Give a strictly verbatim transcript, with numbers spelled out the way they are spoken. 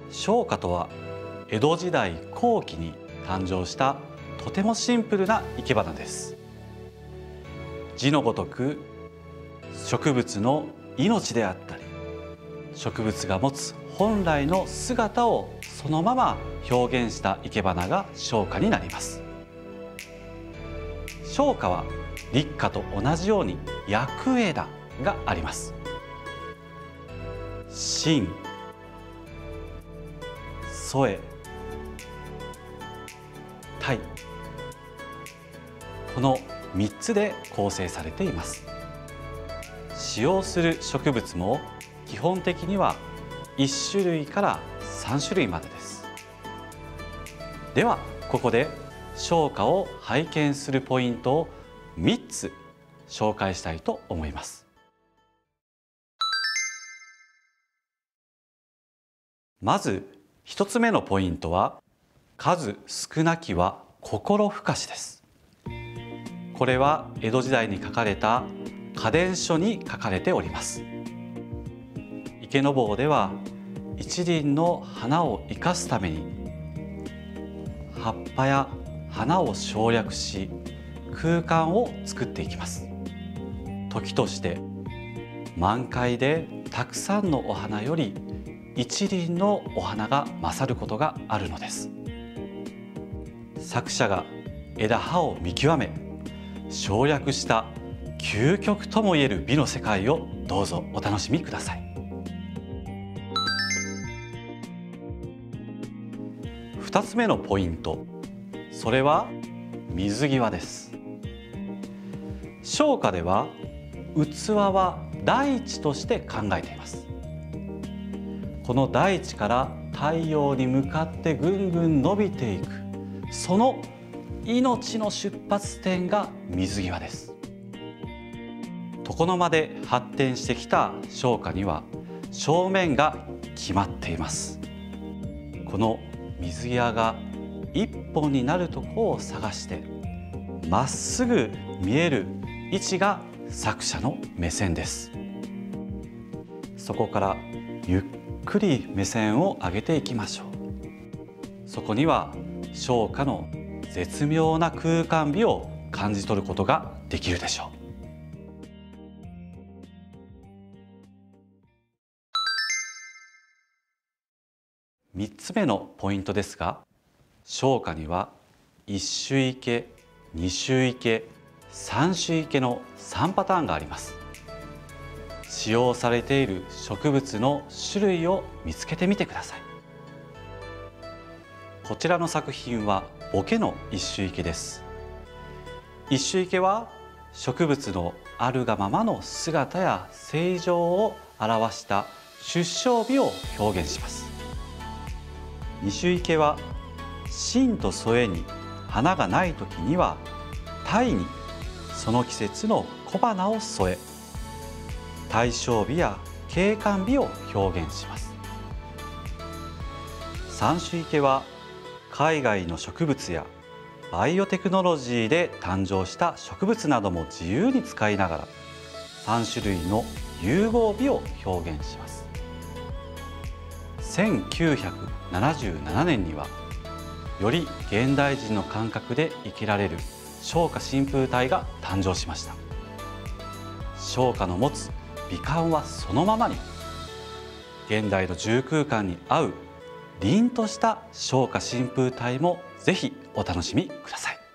生花とは江戸時代後期に誕生したとてもシンプルな生け花です。字のごとく植物の命であったり、植物が持つ本来の姿をそのまま表現した生け花が生花になります。生花は立花と同じように厄枝があります。真、添、体、このみっつで構成されています。使用する植物も基本的にはいち種類からさん種類までです。ではここで生花を拝見するポイントをみっつ紹介したいと思います。まずひとつめのポイントは、数少なきは心ふかしです。これは江戸時代に書かれた家伝書に書かれております。池坊では一輪の花を生かすために葉っぱや花を省略し空間を作っていきます。時として満開でたくさんのお花より一輪のお花が勝ることがあるのです。作者が枝葉を見極め省略した究極ともいえる美の世界をどうぞお楽しみください。ふたつめのポイント、それは水際です。生花では器は大地として考えています。この大地から太陽に向かってぐんぐん伸びていく、その命の出発点が水際です。床の間で発展してきた生花には正面が決まっています。この水際が一本になるとこを探してまっすぐ見える位置が作者の目線です。そこからゆっくり目線を上げていきましょう。そこには生花の絶妙な空間美を感じ取ることができるでしょう。みっつめのポイントですが、生花にはいち種生け、に種生け、さん種生けのさんパターンがあります。使用されている植物の種類を見つけてみてください。こちらの作品は桶の一種生けです。一種生けは植物のあるがままの姿や性状を表した出生美を表現します。二種生けは真と添に花がない時には体にその季節の小花を添え、対象美や景観美を表現します。三種生けは海外の植物やバイオテクノロジーで誕生した植物なども自由に使いながらさん種類の融合美を表現します。せんきゅうひゃくななじゅうななねんにはより現代人の感覚で生きられる生花新風体が誕生しました。生花の持つ美観はそのままに、現代の住空間に合う凛とした生花新風体もぜひお楽しみください。